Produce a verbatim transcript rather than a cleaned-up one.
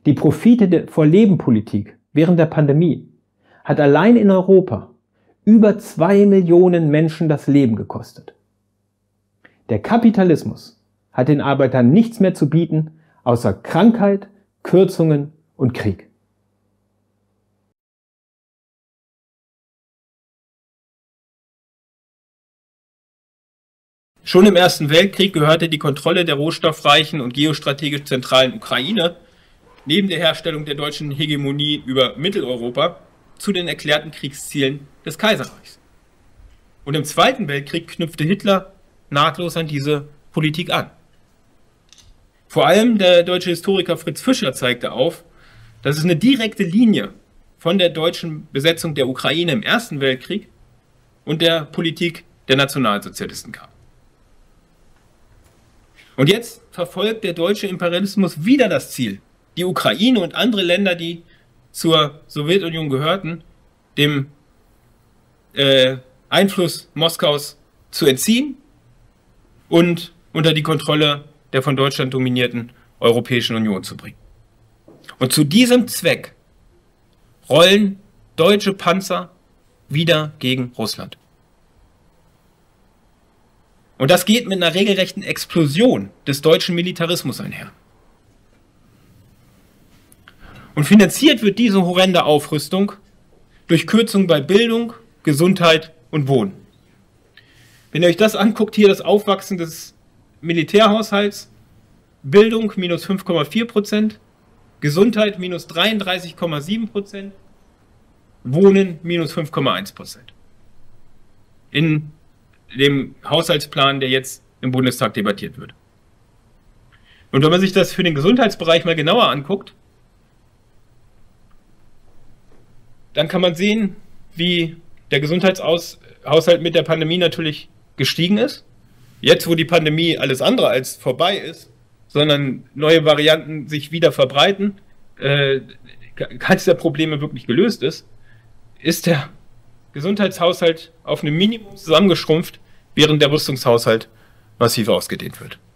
Die Profite der Vor-Leben-Politik während der Pandemie hat allein in Europa über zwei Millionen Menschen das Leben gekostet. Der Kapitalismus hat den Arbeitern nichts mehr zu bieten, außer Krankheit, Kürzungen und Krieg. Schon im Ersten Weltkrieg gehörte die Kontrolle der rohstoffreichen und geostrategisch zentralen Ukraine neben der Herstellung der deutschen Hegemonie über Mitteleuropa zu den erklärten Kriegszielen des Kaiserreichs. Und im Zweiten Weltkrieg knüpfte Hitler nahtlos an diese Politik an. Vor allem der deutsche Historiker Fritz Fischer zeigte auf, dass es eine direkte Linie von der deutschen Besetzung der Ukraine im Ersten Weltkrieg und der Politik der Nationalsozialisten gab. Und jetzt verfolgt der deutsche Imperialismus wieder das Ziel, die Ukraine und andere Länder, die zur Sowjetunion gehörten, dem äh, Einfluss Moskaus zu entziehen und unter die Kontrolle der von Deutschland dominierten Europäischen Union zu bringen. Und zu diesem Zweck rollen deutsche Panzer wieder gegen Russland. Und das geht mit einer regelrechten Explosion des deutschen Militarismus einher. Und finanziert wird diese horrende Aufrüstung durch Kürzungen bei Bildung, Gesundheit und Wohnen. Wenn ihr euch das anguckt, hier das Aufwachsen des Militärhaushalts, Bildung minus fünf Komma vier Prozent, Gesundheit minus dreiunddreißig Komma sieben Prozent, Wohnen minus fünf Komma eins Prozent. In dem Haushaltsplan, der jetzt im Bundestag debattiert wird. Und wenn man sich das für den Gesundheitsbereich mal genauer anguckt, dann kann man sehen, wie der Gesundheitshaushalt mit der Pandemie natürlich gestiegen ist. Jetzt, wo die Pandemie alles andere als vorbei ist, sondern neue Varianten sich wieder verbreiten, äh, keines der Probleme wirklich gelöst ist, ist der Gesundheitshaushalt auf einem Minimum zusammengeschrumpft, während der Rüstungshaushalt massiv ausgedehnt wird.